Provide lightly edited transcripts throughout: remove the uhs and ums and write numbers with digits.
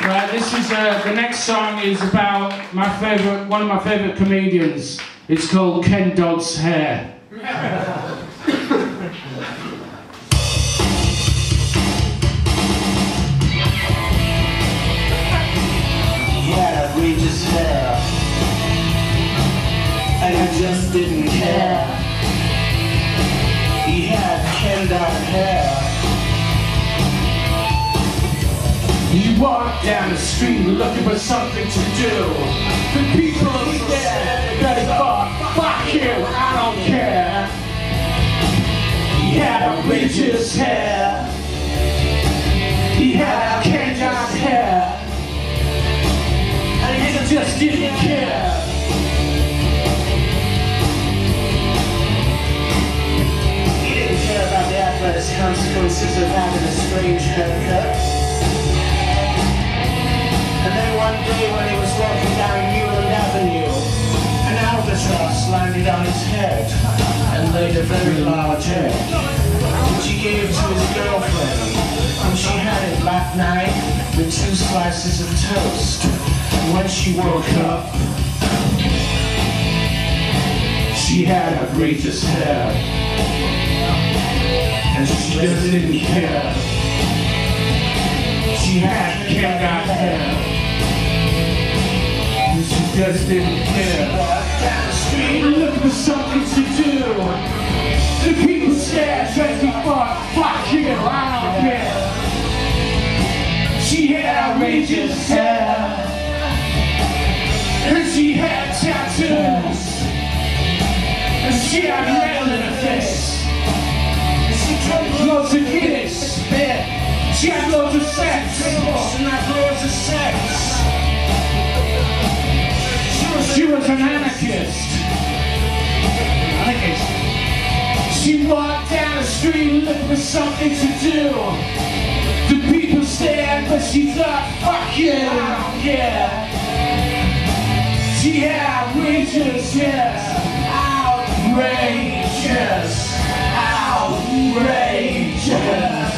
Right, this is the next song is about one of my favourite comedians. It's called Dodds Hair. He had outrageous hair, and I just didn't care. He had Dodds hair. You walk down the street looking for something to do. The people are there, they fuck you, I don't care. He had outrageous hair. He had Dodds hair. And he just didn't care. He didn't care about the adverse consequences of having a strange haircut. And then one day when he was walking down Newland Avenue, an albatross landed on his head and laid a very large egg, which he gave to his girlfriend, and she had it that night with 2 slices of toast. And when she woke up, she had outrageous hair, and she just didn't care. She had Dodds hair. She just didn't care. down the street, Looking for something to do. The people stare, try to fuck you, I don't care. She had outrageous hair, and she had tattoos, and she had metal in her face. and she drank Loads of Guinness, she had loads of sex, and had loads of sex. she was an anarchist. She walked down the street looking for something to do. The people stared, but she thought, fuck you, I don't care. She had outrageous hair. Outrageous. Outrageous.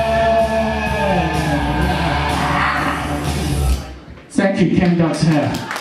Thank you, Dodds Hair.